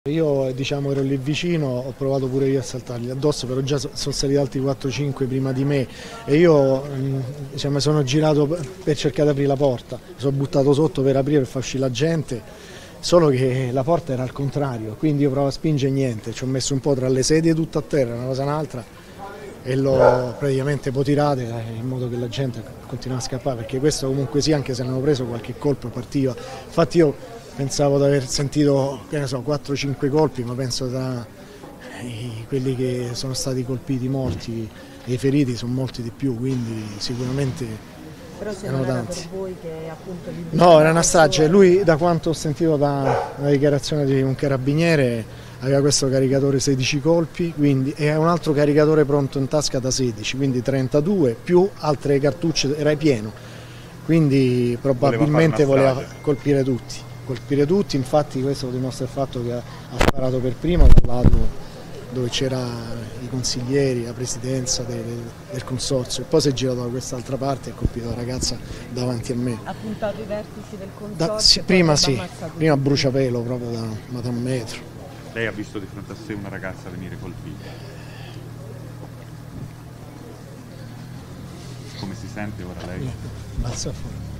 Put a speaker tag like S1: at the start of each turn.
S1: Io diciamo ero lì vicino, ho provato pure io a saltargli addosso, però già sono stati altri 4-5 prima di me e io diciamo, mi sono girato per cercare di aprire la porta, mi sono buttato sotto per aprire, per far uscire la gente, solo che la porta era al contrario, quindi io provo a spingere niente, ci ho messo un po' tra le sedie tutto a terra, una cosa e un'altra e l'ho praticamente poi tirate in modo che la gente continuava a scappare, perché questo comunque sì, anche se non hanno preso qualche colpo partiva, infatti io pensavo di aver sentito, che ne so, 4-5 colpi, ma penso da quelli che sono stati colpiti morti e i feriti sono molti di più, quindi sicuramente
S2: però se
S1: erano
S2: non era
S1: tanti.
S2: per voi che appunto
S1: No, era una strage, lui da quanto ho sentito da una dichiarazione di un carabiniere aveva questo caricatore 16 colpi quindi, e un altro caricatore pronto in tasca da 16, quindi 32 più altre cartucce, era pieno, quindi probabilmente voleva colpire tutti, infatti questo lo dimostra il fatto che ha sparato per primo dal lato dove c'era i consiglieri, la presidenza del consorzio, e poi si è girato da quest'altra parte e ha colpito la ragazza davanti a me.
S2: Ha puntato i vertici del consorzio?
S1: Prima sì, prima a bruciapelo proprio da un metro.
S3: Lei ha visto di fronte a sé una ragazza venire colpita. Come si sente ora lei?
S1: Balza fuori.